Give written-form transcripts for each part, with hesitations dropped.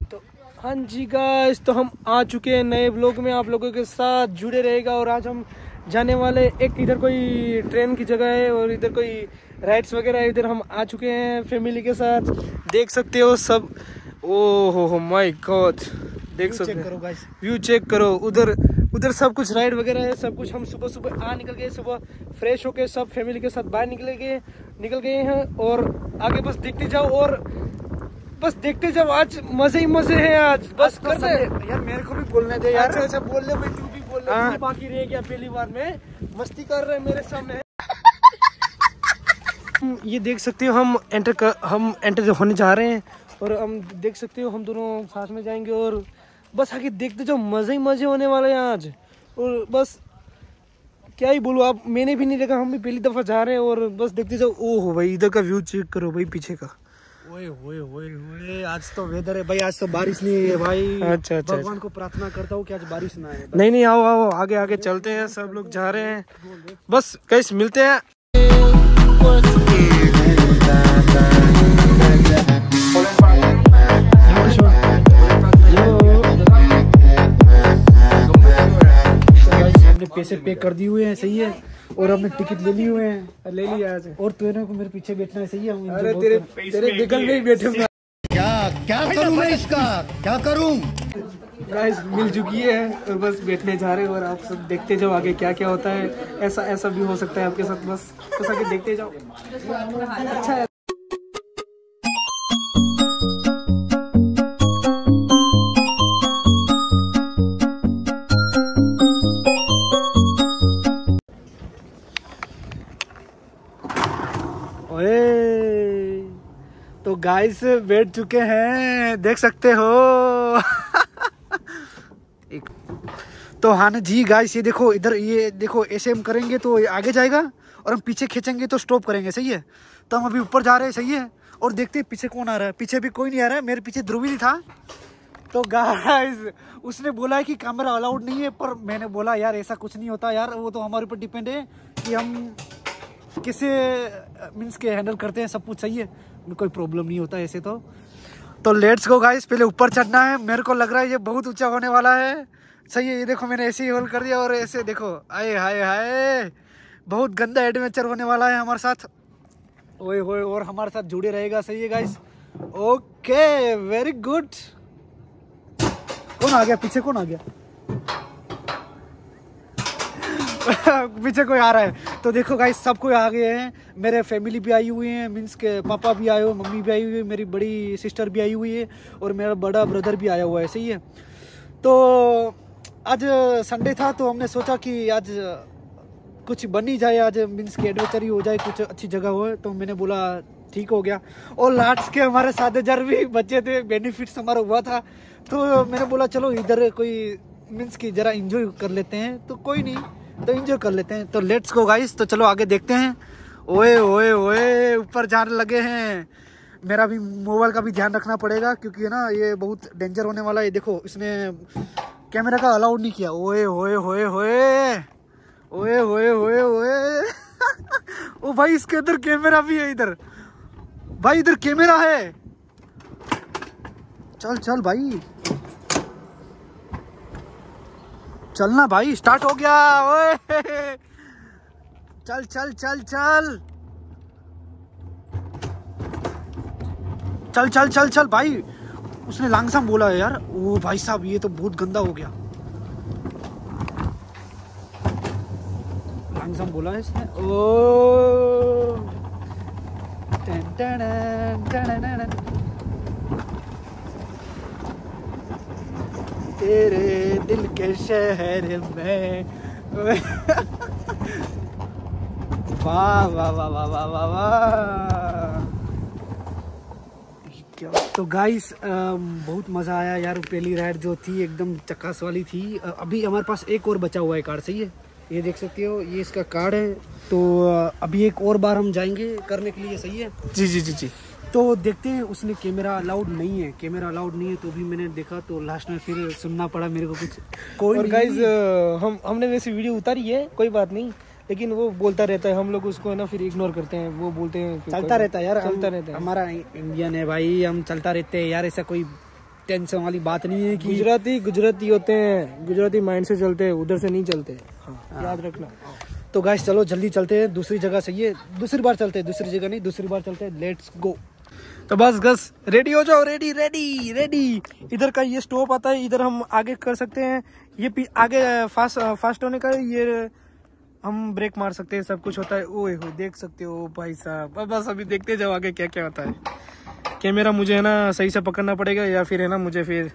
तो हाँ जी गाइस, तो हम आ चुके हैं नए ब्लॉग में, आप लोगों के साथ जुड़े रहेगा। और आज हम जाने वाले एक इधर कोई ट्रेन की जगह है और इधर कोई राइड्स वगैरह है। इधर हम आ चुके हैं फैमिली के साथ, देख सकते हो सब। ओह माय गॉड, देख सकते हो, व्यू चेक करो। उधर सब कुछ राइड वगैरह है, सब कुछ। हम सुबह सुबह निकल गए, सुबह फ्रेश होके सब फैमिली के साथ बाहर निकल गए हैं। और आगे बस देखते जाओ और बस देखते जाओ। आज मजे ही मजे हैं आज। बस कर दे यार, मेरे को भी बोलने दे यार। अच्छा बोल ले भाई, तू भी बोल ले। बाकी रह गया, पहली बार में मस्ती कर रहे हैं मेरे सामने। ये देख सकते हो, हम एंटर होने जा रहे हैं और हम देख सकते हो हम दोनों साथ में जाएंगे। और बस आगे देखते जाओ, मजे ही मजे होने वाले हैं आज। और बस क्या ही बोलूं, आप मैंने भी नहीं देखा, हम भी पहली दफा जा रहे हैं। और बस देखते जाओ। ओह भाई, इधर का व्यू चेक करो भाई, पीछे का। ओए आज तो वेदर है भाई, आज तो बारिश नहीं है भाई। अच्छा भगवान को प्रार्थना करता हूँ कि आज बारिश ना आए। नहीं आओ आगे चलते हैं, सब लोग जा रहे हैं। बस कैसे मिलते हैं। हमने पैसे पे कर दिए हुए हैं, सही है। और हमने टिकट ले लिए हुए हैं, ले लिया आज। और तेरे को मेरे पीछे बैठना है, सही है। अरे तेरे बगल में ही बैठूंगा। क्या करूं मैं इसका, क्या करूं। गाइस मिल चुकी है और बस बैठने जा रहे हैं। और आप सब देखते जाओ आगे क्या क्या होता है। ऐसा भी हो सकता है आपके साथ, बस आगे देखते जाओ। अच्छा है। तो गाइस बैठ चुके हैं, देख सकते हो। तो हाँ जी गाइस, ये देखो इधर, ये देखो ऐसे हम करेंगे तो आगे जाएगा और हम पीछे खींचेंगे तो स्टॉप करेंगे, सही है। तो हम अभी ऊपर जा रहे हैं, सही है। और देखते हैं पीछे कौन आ रहा है। पीछे भी कोई नहीं आ रहा है, मेरे पीछे ध्रुवी था। तो गाइस उसने बोला है कि कैमरा अलाउड नहीं है, पर मैंने बोला यार ऐसा कुछ नहीं होता यार, वो तो हमारे ऊपर डिपेंड है कि हम किसे मीन्स के हैंडल करते हैं, सब कुछ सही है, कोई प्रॉब्लम नहीं होता ऐसे। तो लेट्स गो गाइस, पहले ऊपर चढ़ना है। मेरे को लग रहा है ये बहुत ऊंचा होने वाला है, सही है। ये देखो मैंने ऐसे ही होल्ड कर दिया और ऐसे देखो, आए हाय हाय, बहुत गंदा एडवेंचर होने वाला है हमारे साथ। ओए होए, और हमारे साथ जुड़े रहेगा, सही है गाइस। Okay very good. कौन आ गया पीछे, कौन आ गया? पीछे कोई आ रहा है। तो देखो गाइस, सब कोई आ गए हैं। मेरे फैमिली भी आई हुई है, मीन्स के पापा भी आए हुए, मम्मी भी आई हुई है, मेरी बड़ी सिस्टर भी आई हुई है और मेरा बड़ा ब्रदर भी आया हुआ है, सही है। तो आज संडे था, तो हमने सोचा कि आज कुछ बन ही जाए, आज मीन्स के एडवेंचर ही हो जाए, कुछ अच्छी जगह हो। तो मैंने बोला ठीक हो गया। और लास्ट के हमारे 7,000 भी बचे थे, बेनिफिट्स हमारा हुआ था। तो मैंने बोला चलो इधर कोई मीन्स की जरा इंजॉय कर लेते हैं। तो कोई नहीं, तो एंजॉय कर लेते हैं। तो लेट्स गो गाइस, तो चलो आगे देखते हैं। ओए ओए ओए, ऊपर जाने लगे हैं। मेरा भी मोबाइल का भी ध्यान रखना पड़ेगा, क्योंकि ना ये बहुत डेंजर होने वाला है। देखो इसने कैमरा का अलाउड नहीं किया। ओए ओए ओए ओए ओए ओए ओए ओए ओ भाई, इसके अंदर कैमरा भी है। इधर भाई, इधर कैमरा है। चल भाई, चलना भाई, स्टार्ट हो गया। ओए चल चल चल चल चल चल चल चल भाई। उसने लांगसम बोला है यार। ओ भाई साहब, ये तो बहुत गंदा हो गया। लांगसम बोला है इसने। ओ टन टन टन टन, तेरे दिल के शहर में। वाह वाह वाह वाह वाह वाह वाह। तो गाइस बहुत मजा आया यार। पहली राइड जो थी एकदम चक्कास वाली थी। अभी हमारे पास एक और बचा हुआ है कार्ड, सही है। ये देख सकते हो, ये इसका कार्ड है। तो अभी एक और बार हम जाएंगे करने के लिए, सही है। जी। तो देखते हैं। उसने कैमरा अलाउड नहीं है, तो भी मैंने देखा। तो लास्ट में फिर सुनना पड़ा मेरे को कुछ। कोई और गाइस हमने वैसे वीडियो उतारी है, कोई बात नहीं, लेकिन वो बोलता रहता है, हम लोग उसको ना फिर इग्नोर करते हैं। वो बोलते हैं चलता रहता है यार, चलता रहता है। हमारा इंडियन है भाई, हम चलता रहते हैं यार। ऐसा कोई टेंशन वाली बात नहीं है कि गुजराती होते हैं, गुजराती माइंड से चलते हैं, उधर से नहीं चलते। हाँ, याद रखना। तो गाइस चलो जल्दी चलते हैं दूसरी जगह। सही है, दूसरी बार चलते हैं, दूसरी जगह नहीं, दूसरी बार चलते हैं। Let's go. तो बस रेडी हो जाओ, रेडी। इधर का ये स्टॉप आता है, इधर हम आगे कर सकते हैं। ये आगे फास्ट होने का ये हम ब्रेक मार सकते हैं, सब कुछ होता है। ओए हो, देख सकते हो भाई साहब। बस अभी देखते जाओ आगे क्या क्या होता है। कैमरा मुझे है ना सही से पकड़ना पड़ेगा, या फिर है ना मुझे फिर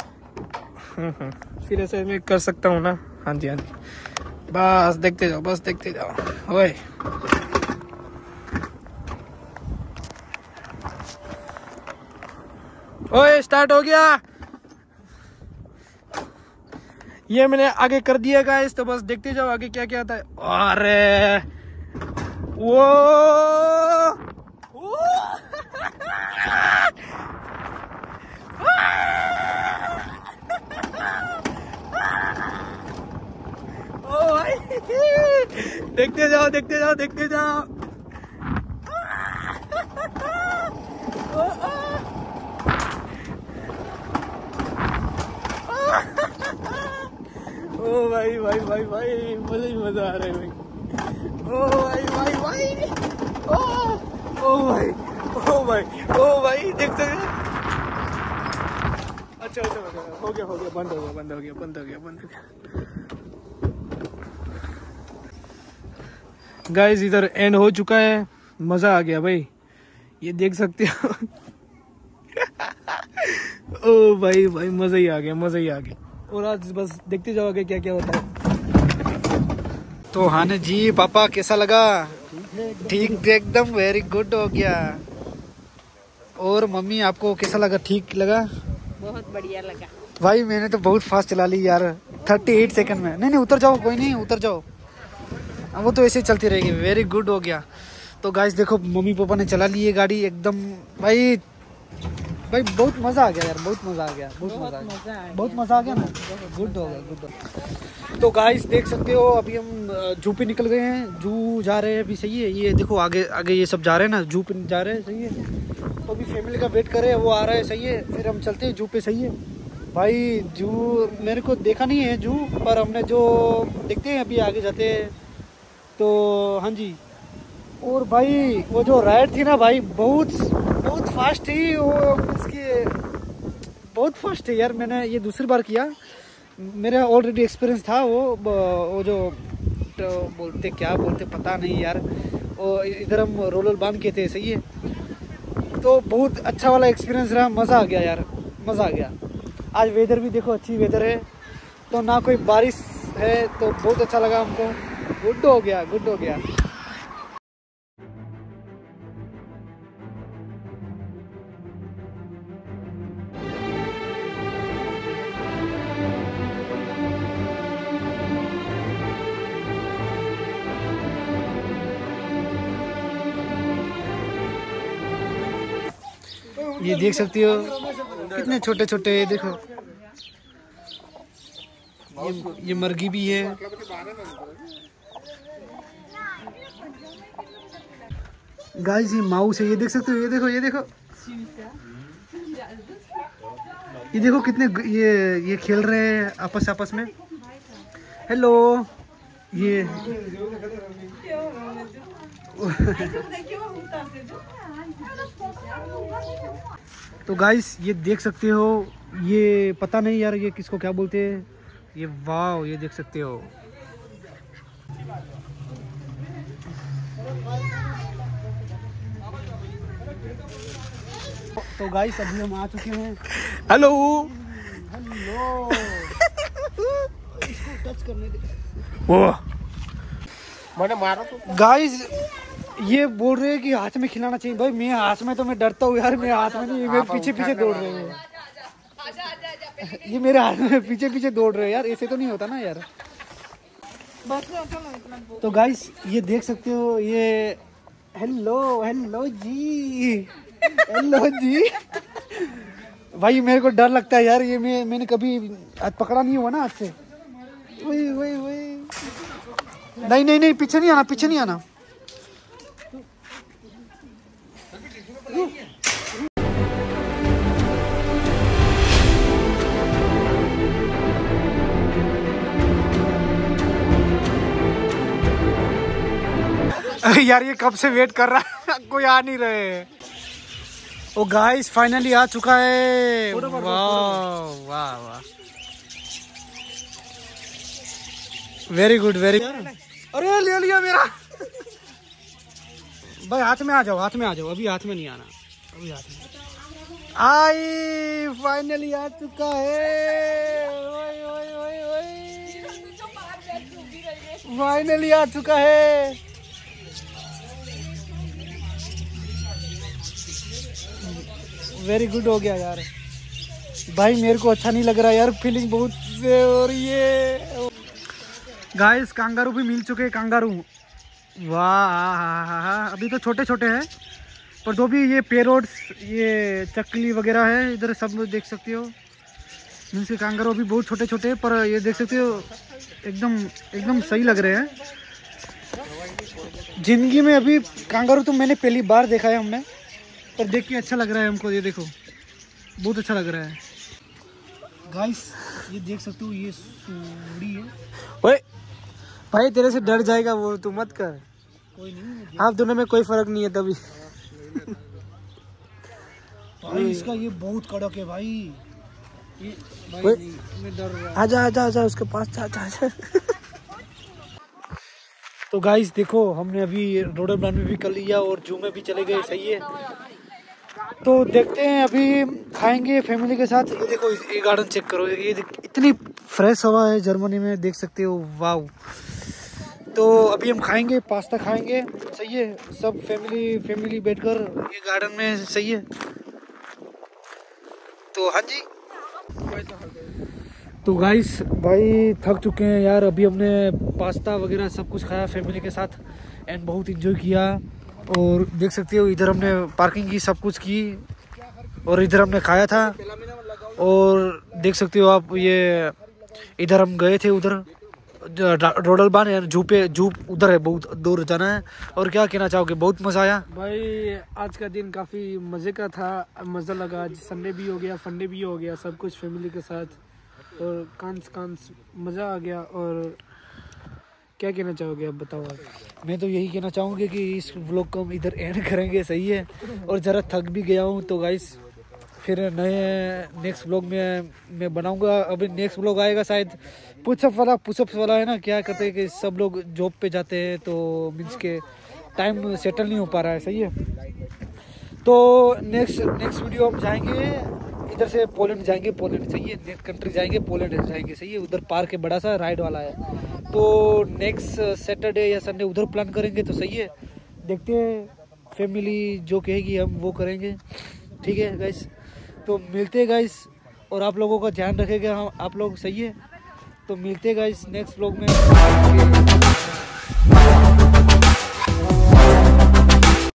ऐसे मैं कर सकता हूँ ना। हाँ जी। बस देखते जाओ। ओए स्टार्ट हो गया। ये मैंने आगे कर दिया गाइस, तो बस देखते जाओ आगे क्या क्या आता है। अरे वो ओ भाई, देखते जाओ। ओ भाई मजा ही मजा आ रहा है भाई। ओ भाई देख सकते। अच्छा हो गया बंद हो गया। गाइस इधर एंड हो चुका है, मजा आ गया भाई, ये देख सकते हो। ओ भाई मजा ही आ गया। और आज बस देखते जाओगे क्या क्या होता है। तो हाँ जी पापा, कैसा लगा? ठीक एकदम वेरी गुड हो गया। और मम्मी आपको कैसा लगा? ठीक लगा? बहुत बढ़िया लगा भाई। मैंने तो बहुत फास्ट चला ली यार, 38 सेकंड में। नहीं उतर जाओ, कोई नहीं, उतर जाओ, वो तो ऐसे ही चलती रहेगी। वेरी गुड हो गया। तो गाइस देखो, मम्मी पापा ने चला ली है गाड़ी एकदम। भाई बहुत मजा आ गया यार, बहुत मजा आ गया ना। गुड हो गया। तो गाइस देख सकते हो, अभी हम जू पे निकल गए हैं, जू जा रहे हैं अभी। सही है, ये देखो आगे ये सब जा रहे हैं ना, जू पे जा रहे हैं। सही है, तो अभी फैमिली का वेट कर रहे हैं, वो आ रहा है। सही है, फिर हम चलते हैं जू पे। सही है भाई, जू मेरे को देखा नहीं है जू, पर हमने जो देखते हैं अभी आगे जाते हैं। तो हाँ जी। और भाई वो जो राइड थी ना भाई, बहुत फास्ट थी वो, इसकी बहुत फास्ट थी यार। मैंने ये दूसरी बार किया, मेरा ऑलरेडी एक्सपीरियंस था। वो जो क्या बोलते पता नहीं यार। वो इधर हम रोलर बांध के थे। सही है, तो बहुत अच्छा वाला एक्सपीरियंस रहा, मज़ा आ गया यार, मज़ा आ गया। आज वेदर भी देखो, अच्छी वेदर है, तो ना कोई बारिश है, तो बहुत अच्छा लगा हमको। गुड हो गया। ये देख सकते हो कितने छोटे छोटे, देखो ये मुर्गी भी है। गाइस ये माउस है, ये देख सकते हो। ये देखो कितने ये खेल रहे हैं आपस में। हेलो ये तो गाइस ये देख सकते हो, ये पता नहीं यार ये किसको क्या बोलते हैं। ये वाव, ये देख सकते हो। तो गाइस अभी हम आ चुके हैं। हेलो इसको टच करने दे। मैंने मारा तो गाइस ये बोल रहे हैं कि हाथ में खिलाना चाहिए। भाई मैं हाथ में तो मैं डरता हूँ यार, मैं हाथ में नहीं, मेरे पीछे दौड़ रहे हैं। ये मेरे हाथ में पीछे दौड़ रहे हैं यार, ऐसे तो नहीं होता ना यार। तो गाइस ये देख सकते हो, ये हेलो जी भाई मेरे को डर लगता है यार, ये मैंने कभी हाथ पकड़ा नहीं हुआ ना हाथ से। वही नहीं पीछे नहीं आना। यार ये कब से वेट कर रहा है, कोई आ नहीं रहे। ओ गाइस फाइनली आ चुका है। वाह वाह वाह, वेरी गुड वेरी। अरे ले लिया मेरा भाई, हाथ में आ जाओ, हाथ में आ जाओ, अभी हाथ में नहीं आना, अभी हाथ में आई। फाइनली आ चुका है, फाइनली आ चुका है। वेरी गुड हो गया यार भाई, मेरे को अच्छा नहीं लग रहा यार, फीलिंग बहुत से हो रही है। गाइस कांगारू भी मिल चुके हैं, कांगारू। वाह अभी तो छोटे छोटे हैं, पर जो भी ये पैरोट्स, ये चकली वगैरह है इधर सब देख सकते हो। मीन्स के कांगारू भी बहुत छोटे छोटे हैं, पर ये देख सकते हो एकदम एकदम सही लग रहे हैं। जिंदगी में अभी कांगारू तो मैंने पहली बार देखा है हमने, पर देख के अच्छा लग रहा है हमको। ये देखो बहुत अच्छा लग रहा है गाइस, ये देख सकते हो, ये सूढ़ी है। ओए भाई तेरे से डर जाएगा वो, तू मत कर। कोई नहीं, आप दोनों में कोई फर्क नहीं है तभी। भाई इसका ये बहुत कड़क है भाई, ये भाई नहीं, मैं डर रहा। आजा आजा आजा उसके पास, जा जा जा। तो गाइस देखो, हमने अभी रोडोब्रान में भी कर लिया और जू में भी चले गए, सही है। तो देखते हैं, अभी खाएंगे फैमिली के साथ। ये देखो ये गार्डन चेक करो, ये इतनी फ्रेश हवा है जर्मनी में, देख सकते हो, वाव। तो अभी हम खाएंगे, पास्ता खाएंगे, सही है। सब फैमिली बैठकर ये गार्डन में, सही है। तो हाँ जी, तो गाइस भाई थक चुके हैं यार। अभी हमने पास्ता वगैरह सब कुछ खाया फैमिली के साथ एंड बहुत इंजॉय किया। और देख सकते हो इधर हमने पार्किंग की, सब कुछ की, और इधर हमने खाया था। और देख सकते हो आप, ये इधर हम गए थे, उधर रोडलबान है, जू उधर है, बहुत दूर जाना है। और क्या कहना चाहोगे, बहुत मजा आया भाई। आज का दिन काफी मजे का था, मजा लगा। आज संडे भी हो गया, फंडे भी हो गया, सब कुछ फैमिली के साथ, और कांस मजा आ गया। और क्या कहना चाहोगे आप, बताओ आप। मैं तो यही कहना चाहूँगी कि इस व्लॉग को हम इधर एंड करेंगे, सही है। और ज़रा थक भी गया हूँ, तो गाइस फिर नेक्स्ट व्लॉग में मैं बनाऊंगा। अभी नेक्स्ट व्लॉग आएगा शायद पुशअप्स वाला है ना। क्या करते हैं कि सब लोग जॉब पे जाते हैं, तो मीन्स के टाइम सेटल नहीं हो पा रहा है, सही है। तो नेक्स्ट वीडियो हम जाएंगे इधर से, पोलैंड जाएंगे, पोलैंड, सही है। नेक्स्ट कंट्री जाएंगे, पोलैंड जाएंगे, सही है। उधर पार्क है, बड़ा सा राइड वाला है। तो नेक्स्ट सैटरडे या संडे उधर प्लान करेंगे, तो सही है। देखते हैं, फैमिली जो कहेगी हम वो करेंगे, ठीक है गाइस। तो मिलते हैं गाइस, और आप लोगों का ध्यान रखेगा हम आप लोग, सही है। तो मिलते हैं गाइस नेक्स्ट व्लॉग में।